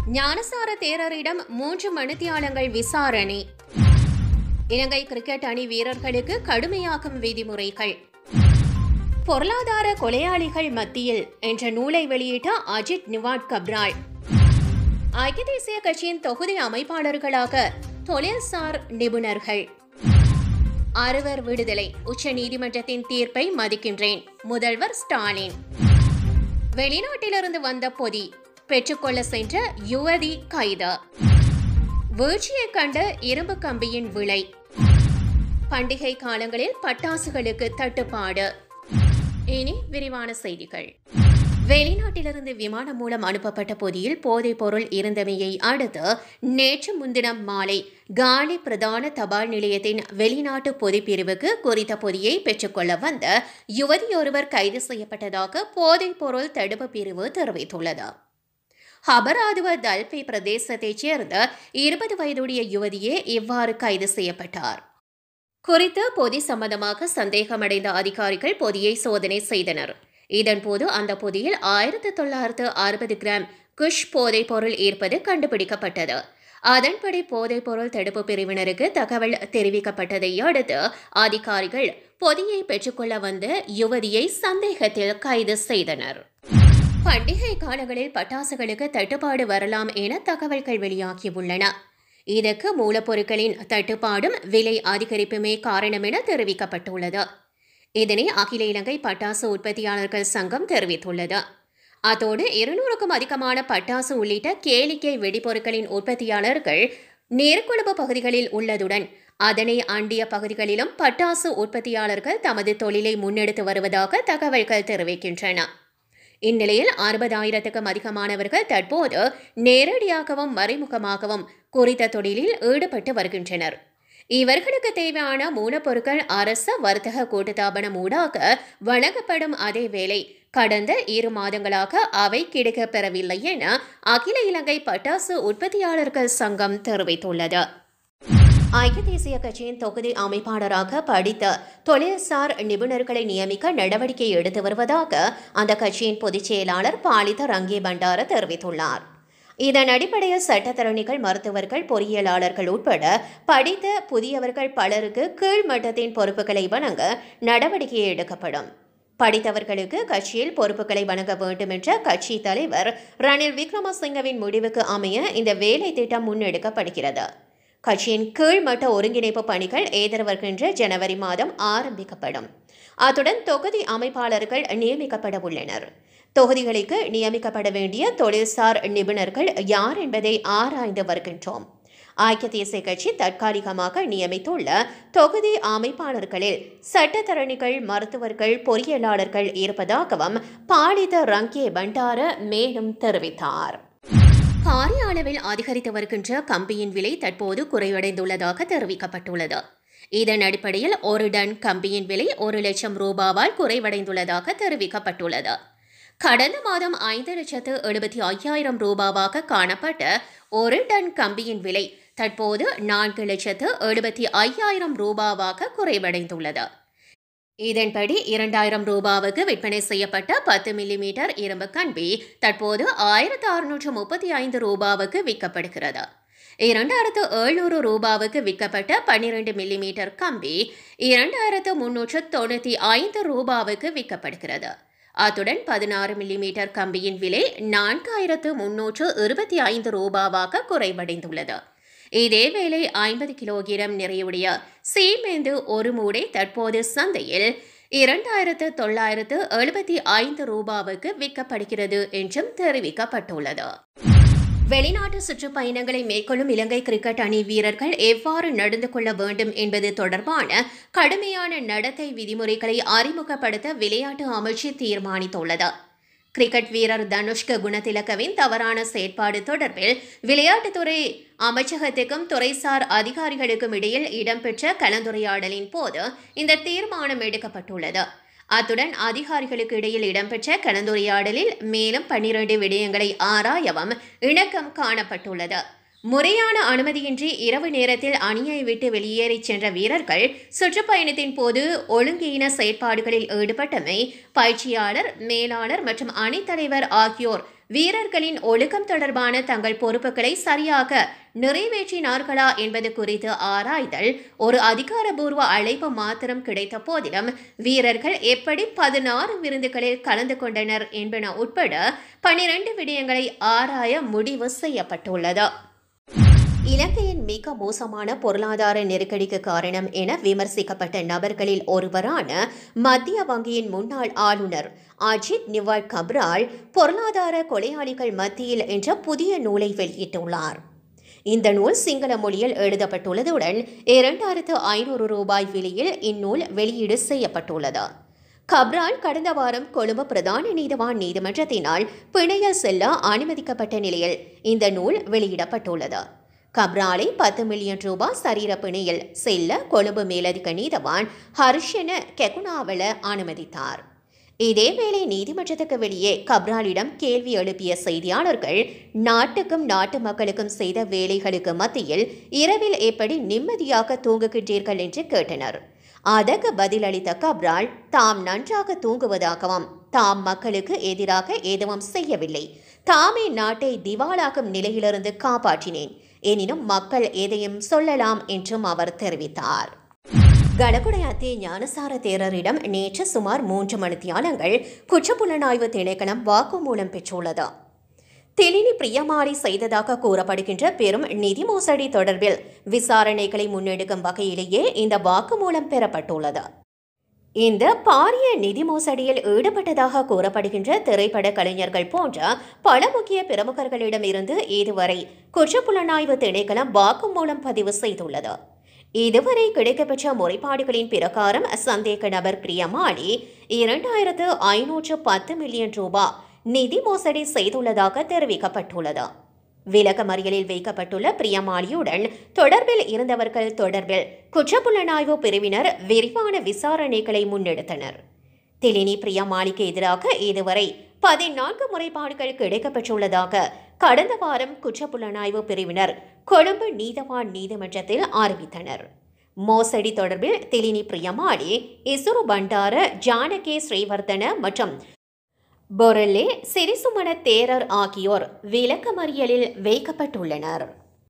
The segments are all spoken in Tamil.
ஞானசார தேரரிடம் 3 மணித்தியாலங்கள் விசாரணை. இலங்கை கிரிக்கெட் அணி வீரர்களுக்கு கடுமையாக்கும் விதிமுறைகள். பொருளாதார கொலையாளிகள் மத்தியில் என்ற நூலை வெளியிட்ட அஜித் நிவாட் கப்ரால். ஐக்கிய தேசிய கட்சியின் தொகுதி அமைப்பாளர்களாக தொழில்சார் நிபுணர்கள். அறுவர் விடுதலை. உச்ச நீதிமன்றத்தின் தீர்ப்பை மதிக்கின்றேன். முதல்வர் ஸ்டாலின். வெளிநாட்டிலிருந்து வந்த பொதி பெற்றுக்கொள்ள சென்ற யுவதி கைது. வீழ்ச்சியை கண்ட இரும்பு கம்பியின் விலை. பண்டிகை காலங்களில் பட்டாசுகளுக்கு தட்டுப்பாடு. இனி விரிவான செய்திகள். வெளிநாட்டிலிருந்து விமானம் மூலம் அனுப்பப்பட்ட பொதியில் போதைப் பொருள் இருந்தமையை அடுத்து நேற்று முன்தினம் மாலை காலி பிரதான தபால் நிலையத்தின் வெளிநாட்டு பொதிப்பிரிவுக்கு குறித்த பொதியை பெற்றுக்கொள்ள வந்த யுவதியொருவர் கைது செய்யப்பட்டதாக போதைப் பொருள் தடுப்பு பிரிவு தெரிவித்துள்ளது. ஹபராதுவ தல்பை பிரதேசத்தைச் சேர்ந்த 20 வயதுடைய யுவதியே இவ்வாறு கைது செய்யப்பட்டார். குறித்த பொதி சம்பந்தமாக சந்தேகமடைந்த அதிகாரிகள் பொதியை சோதனை செய்தனர். இதன்போது அந்த பொதியில் 1960 கிராம் குஷ் போதைப் பொருள் இருப்பது கண்டுபிடிக்கப்பட்டது. அதன்படி போதைப் பொருள் தடுப்பு பிரிவினருக்கு தகவல் தெரிவிக்கப்பட்டதை அடுத்து அதிகாரிகள் பொதியை பெற்றுக்கொள்ள வந்த யுவதியை சந்தேகத்தில் கைது செய்தனர். பண்டிகை காலங்களில் பட்டாசுகளுக்கு தட்டுப்பாடு வரலாம் என தகவல்கள் வெளியாகியுள்ளன. இதற்கு மூலப்பொருட்களின் தட்டுப்பாடும் விலை அதிகரிப்புமே காரணம் என தெரிவிக்கப்பட்டுள்ளது. இதனை அகில இலங்கை பட்டாசு உற்பத்தியாளர்கள் சங்கம் தெரிவித்துள்ளது. அதோடு 200க்கும் அதிகமான பட்டாசு உள்ளிட்ட கேளிக்கை வெடிப்பொருட்களின் உற்பத்தியாளர்கள் நீர்கொழும்பு பகுதிகளில் உள்ளதுடன் அதனை அண்டிய பகுதிகளிலும் பட்டாசு உற்பத்தியாளர்கள் தமது தொழிலை முன்னெடுத்து வருவதாக தகவல்கள் தெரிவிக்கின்றன. இந்நிலையில் 60,000க்கும் அதிகமானவர்கள் தற்போது நேரடியாகவும் மறைமுகமாகவும் குறித்த தொழிலில் ஈடுபட்டு வருகின்றனர். இவர்களுக்கு தேவையான மூலப்பொருட்கள் அரச வர்த்தக கூட்டுத்தாபனம் ஊடாக வழங்கப்படும் அதேவேளை கடந்த 2 மாதங்களாக அவை கிடைக்கப் பெறவில்லை என அகில இலங்கை பட்டாசு உற்பத்தியாளர்கள் சங்கம் தெரிவித்துள்ளது. ஐக்கிய தேசிய கட்சியின் தொகுதி அமைப்பாளராக படித்த தொழில்சார் நிபுணர்களை நியமிக்க நடவடிக்கை எடுத்து வருவதாக அந்த கட்சியின் பொதுச் செயலாளர் பாலித ரங்கே பண்டார தெரிவித்துள்ளார். இதன் அடிப்படையில் சட்டத்தரணிகள், மருத்துவர்கள், பொறியியலாளர்கள் உட்பட படித்த புதியவர்கள் பலருக்கு கீழ்மட்டத்தின் பொறுப்புகளை வழங்க நடவடிக்கை எடுக்கப்படும். படித்தவர்களுக்கு கட்சியில் பொறுப்புகளை வழங்க வேண்டும் என்ற கட்சி தலைவர் ரணில் விக்ரமசிங்கவின் முடிவுக்கு அமைய இந்த வேலை திட்டம் முன்னெடுக்கப்படுகிறது. கட்சியின் கீழ்மட்ட ஒருங்கிணைப்பு பணிகள் எதிர்வருகின்ற ஜனவரி மாதம் ஆரம்பிக்கப்படும். அத்துடன் தொகுதி அமைப்பாளர்கள் நியமிக்கப்பட உள்ளனர். தொகுதிகளுக்கு நியமிக்கப்பட வேண்டிய தொழில்சார் நிபுணர்கள் யார் என்பதை ஆராய்ந்து வருகின்றோம். ஐக்கிய தேசிய கட்சி தற்காலிகமாக நியமித்துள்ள தொகுதி அமைப்பாளர்களில் சட்டத்தரணிகள், மருத்துவர்கள், பொறியியலாளர்கள் இருப்பதாகவும் பாலித ரங்கே பண்டார மேலும் தெரிவித்தார். பாரிய அளவில் அதிகரித்து வருகின்ற கம்பியின் விலை தற்போது குறைவடைந்துள்ளதாக தெரிவிக்கப்பட்டுள்ளது. இதன் அடிப்படையில் 1 டன் கம்பியின் விலை 1 லட்சம் ரூபாவால் குறைவடைந்துள்ளதாக தெரிவிக்கப்பட்டுள்ளது. கடந்த மாதம் 5,75,000 ரூபாவாக காணப்பட்ட 1 டன் கம்பியின் விலை தற்போது 4,75,000 ரூபாவாக குறைவடைந்துள்ளது. இதன்படி 2,000 ரூபாவுக்கு விற்பனை செய்யப்பட்ட 10 மில்லிமீட்டர் இரும்பு கம்பி தற்போது 1,635 ரூபாவுக்கு விற்கப்படுகிறது. 2,700 ரூபாவுக்கு விற்கப்பட்ட 12 மில்லிமீட்டர் கம்பி 2,395 ரூபாவுக்கு விற்கப்படுகிறது. அத்துடன் 16 மில்லிமீட்டர் கம்பியின் விலை 4,325 ரூபாவாக குறைவடைந்துள்ளது. இதேவேளை 50 கிலோகிராம் நிறையுடைய சீமெந்து ஒரு மூடை தற்போது சந்தையில் 2,975 ரூபாவுக்கு விற்கப்படுகிறது என்றும் தெரிவிக்கப்பட்டுள்ளது. வெளிநாட்டு சுற்றுப்பயணங்களை மேற்கொள்ளும் இலங்கை கிரிக்கெட் அணி வீரர்கள் எவ்வாறு நடந்து கொள்ள வேண்டும் என்பது தொடர்பான கடுமையான நடத்தை விதிமுறைகளை அறிமுகப்படுத்த விளையாட்டு அமைச்சு தீர்மானித்துள்ளது. கிரிக்கெட் வீரர் தனுஷ்க குணதிலகவின் தவறான செயற்பாடு தொடர்பில் விளையாட்டுத்துறை அமைச்சகத்துக்கும் துறைசார் அதிகாரிகளுக்கும் இடையில் இடம்பெற்ற கலந்துரையாடலின் போது இந்த தீர்மானம் எடுக்கப்பட்டுள்ளது. அத்துடன் அதிகாரிகளுக்கு இடையில் இடம்பெற்ற கலந்துரையாடலில் மேலும் 12 விடயங்களை ஆராயவும் இணக்கம் காணப்பட்டுள்ளது. முறையான அனுமதியின்றி இரவு நேரத்தில் அணியை விட்டு வெளியேறிச் சென்ற வீரர்கள் சுற்றுப்பயணத்தின் போது ஒழுங்கீன செயற்பாடுகளில் ஈடுபட்டமை பயிற்சியாளர், மேலாளர் மற்றும் அணித்தலைவர் ஆகியோர் வீரர்களின் ஒழுக்கம் தொடர்பான தங்கள் பொறுப்புகளை சரியாக நிறைவேற்றினார்களா என்பது குறித்து ஆராய்தல், ஒரு அதிகாரபூர்வ அழைப்பு மாத்திரம் கிடைத்த போதிலும் வீரர்கள் எப்படி 16 விருந்துகளில் கலந்து கொண்டனர் என்பன உட்பட 12 விடயங்களை ஆராய முடிவு செய்யப்பட்டுள்ளது. இலங்கையின் மிக மோசமான பொருளாதார நெருக்கடிக்கு காரணம் என விமர்சிக்கப்பட்ட நபர்களில் ஒருவரான மத்திய வங்கியின் முன்னாள் ஆளுநர் அஜித் நிவாட் கப்ரால் பொருளாதார கொலையாளிகள் மத்தியில் என்ற புதிய நூலை வெளியிட்டுள்ளார். இந்த நூல் சிங்கள மொழியில் எழுதப்பட்டுள்ளதுடன் 2500 ரூபாய் விலையில் இந்நூல் வெளியீடு செய்யப்பட்டுள்ளது. கப்ரால் கடந்த வாரம் கொழும்பு பிரதான நீதிவான் நீதிமன்றத்தினால் பிணையில் செல்ல அனுமதிக்கப்பட்ட நிலையில் இந்த நூல் வெளியிடப்பட்டுள்ளது. கப்ராலை 10 மில்லியன் ரூபாய் சரீர பிணையில் செல்ல கொழும்பு மேலதிக நீதிவான் ஹர்ஷன கெகுனாவல அனுமதித்தார். இதேவேளை நீதிமன்றத்துக்கு வெளியே கப்ராலிடம் கேள்வி எழுப்பிய செய்தியாளர்கள் நாட்டுக்கும் நாட்டு மக்களுக்கும் செய்த வேலைகளுக்கு மத்தியில் இரவில் எப்படி நிம்மதியாக தூங்குகின்றீர்கள் என்று கேட்டனர். அதற்கு பதிலளித்த கப்ரால் தாம் நன்றாக தூங்குவதாகவும் தாம் மக்களுக்கு எதிராக எதுவும் செய்யவில்லை, தாமே நாட்டை திவாலாகும் நிலையிலிருந்து காப்பாற்றினேன், எனினும் மக்கள் எதையும் சொல்லலாம் என்றும் அவர் தெரிவித்தார். கலகுடையாத்தி ஞானசார தேரரிடம் நேற்று சுமார் 3 மணித்தியாலங்கள் குற்றப்புலனாய்வு திணைக்களம் வாக்குமூலம் பெற்றுள்ளது. தெளினி பிரியமாரி செய்ததாக கூறப்படுகின்ற பெரும் நிதி மோசடி தொடர்பில் விசாரணைகளை முன்னெடுக்கும் வகையிலேயே இந்த வாக்குமூலம் பெறப்பட்டுள்ளது. இந்த பாரிய நிதி மோசடியில் ஈடுபட்டதாக கூறப்படுகின்ற திரைப்பட கலைஞர்கள் போன்ற பல முக்கிய பிரமுகர்களிடமிருந்து இதுவரை குற்றப்புலனாய்வு திணைக்களம் வாக்குமூலம் பதிவு செய்துள்ளது. இதுவரை கிடைக்கப்பெற்ற முறைப்பாடுகளின் பிரகாரம் சந்தேக நபர் பிரியமாளி 2510 மில்லியன் ரூபாய் நிதி மோசடி செய்துள்ளதாக தெரிவிக்கப்பட்டுள்ளது. விளக்கமறியலில் வைக்கப்பட்டுள்ள பிரியமாளியுடன் தொடர்பில் இருந்தவர்கள் தொடர்பில் குற்றப்புலனாய்வு பிரிவினர் விரிவான விசாரணைகளை முன்னெடுத்தனர். தெளினி பிரியமாளிக்கு எதிராக இதுவரை 14 முறைப்பாடுகள் கிடைக்கப்பெற்றுள்ளதாக கடந்த வாரம் குற்றப்புலனாய்வு பிரிவினர் கொழும்பு நீதவான் நீதிமன்றத்தில் அறிவித்தனர். மோசடி தொடர்பில் தெளினி பிரியமாளி, இசுரு பண்டார, ஜானகே ஸ்ரீவர்தன மற்றும் பொரலே சிறிசுமண தேரர் ஆகியோர் விளக்கமறியலில் வைக்கப்பட்டுள்ளனர்.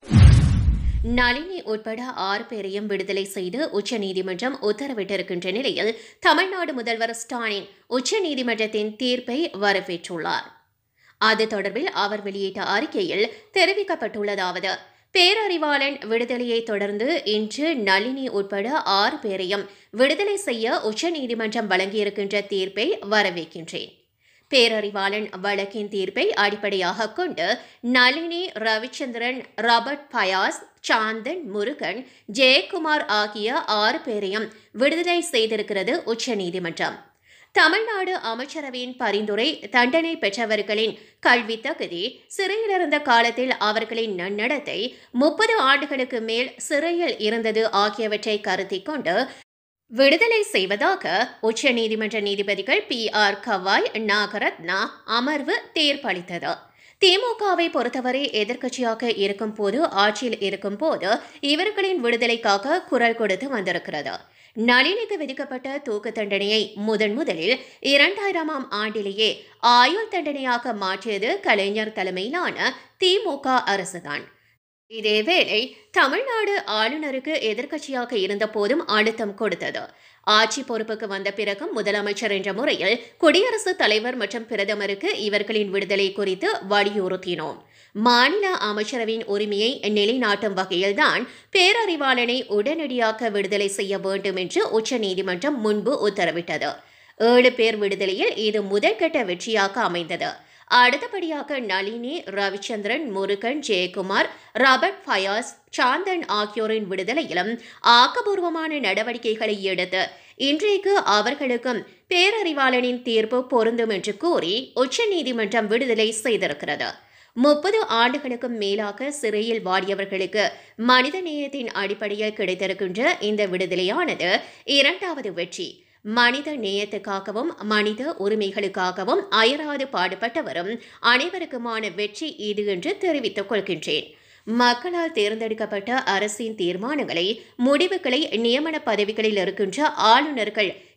நளினி உட்பட 6 பேரையும் விடுதலை செய்து உச்சநீதிமன்றம் உத்தரவிட்டிருக்கின்ற நிலையில் தமிழ்நாடு முதல்வர் ஸ்டாலின் உச்சநீதிமன்றத்தின் தீர்ப்பை வரவேற்றுள்ளார். அது தொடர்பில் அவர் வெளியிட்ட அறிக்கையில் தெரிவிக்கப்பட்டுள்ளதாவது: பேரறிவாளன் விடுதலையை தொடர்ந்து இன்று நளினி உட்பட 6 பேரையும் விடுதலை செய்ய உச்சநீதிமன்றம் வழங்கியிருக்கின்ற தீர்ப்பை வரவேற்கின்றேன். பேரறிவாளன் வழக்கின் தீர்ப்பை அடிப்படையாக கொண்டு நளினி, ரவிச்சந்திரன், ராபர்ட் பயாஸ், சாந்தன், முருகன், ஜெயக்குமார் ஆகிய 6 பேரையும் விடுதலை செய்திருக்கிறது உச்சநீதிமன்றம். தமிழ்நாடு அமைச்சரவையின் பரிந்துரை, தண்டனை பெற்றவர்களின் கல்வி தகுதி, சிறையிலிருந்த காலத்தில் அவர்களின் நன்னடத்தை, 30 ஆண்டுகளுக்கு மேல் சிறையில் இருந்தது ஆகியவற்றை கருத்தில் கொண்டு விடுதலை செய்வதாக உச்சநீதிமன்ற நீதிபதிகள் PR கவாய், நாகரத்னா அமர்வு தீர்ப்பளித்தது. திமுகவை பொறுத்தவரை எதிர்க்கட்சியாக இருக்கும் போது, ஆட்சியில் இருக்கும் போது இவர்களின் விடுதலைக்காக குரல் கொடுத்து வந்திருக்கிறது. நளினிக்கு விதிக்கப்பட்ட தூக்கு தண்டனையை முதலில் 2000ஆம் ஆண்டிலேயே ஆயுள் தண்டனையாக மாற்றியது கலைஞர் தலைமையிலான திமுக அரசுதான். இதேவேளை தமிழ்நாடு ஆளுநருக்கு எதிர்க்கட்சியாக இருந்த போதும் அழுத்தம் கொடுத்தது. ஆட்சி பொறுப்புக்கு வந்த பிறகும் முதலமைச்சர் என்ற முறையில் குடியரசுத் தலைவர் மற்றும் பிரதமருக்கு இவர்களின் விடுதலை குறித்து வலியுறுத்தினோம். மாநில அமைச்சரவையின் உரிமையை நிலைநாட்டும் வகையில்தான் பேரறிவாளனை உடனடியாக விடுதலை செய்ய வேண்டும் என்று உச்சநீதிமன்றம் முன்பு உத்தரவிட்டது. 7 பேர் விடுதலையில் இது முதற்கட்ட வெற்றியாக அமைந்தது. அடுத்தபடியாக நளினி, ரவிச்சந்திரன், முருகன், ஜெயக்குமார், ராபர்ட் பயாஸ், சாந்தன் ஆகியோரின் விடுதலையிலும் ஆக்கப்பூர்வமான நடவடிக்கைகளை எடுத்து இன்றைக்கு அவர்களுக்கும் பேரறிவாளனின் தீர்ப்பு பொருந்தும் என்று கூறி உச்சநீதிமன்றம் விடுதலை செய்திருக்கிறது. 30 ஆண்டுகளுக்கும் மேலாக சிறையில் வாடியவர்களுக்கு மனித நேயத்தின் அடிப்படையில் கிடைத்திருக்கின்ற இந்த விடுதலையானது 2வது வெற்றி. மனித நேயத்துக்காகவும் மனித உரிமைகளுக்காகவும் அயராது பாடுபட்டவரும் அனைவருக்குமான வெற்றி இது என்று தெரிவித்துக் கொள்கின்றேன். மக்களால் தேர்ந்தெடுக்கப்பட்ட அரசின் தீர்மானங்களை, முடிவுகளை, நியமன பதவிகளில் இருக்கின்ற ஆளுநர்கள்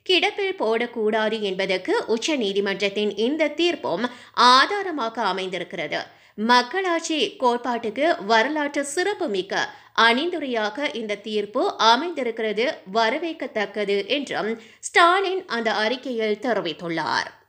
கிடப்பில் போடக்கூடாது என்பதற்கு உச்சநீதிமன்றத்தின் இந்த தீர்ப்பும் ஆதாரமாக அமைந்திருக்கிறது. மக்களாட்சி கோட்பாட்டுக்கு வரலாற்று சிறப்புமிக்க அணிந்துரையாக இந்த தீர்ப்பு அமைந்திருக்கிறது, வரவேற்கத்தக்கது என்றும் ஸ்டாலின் அந்த அறிக்கையில் தெரிவித்துள்ளார்.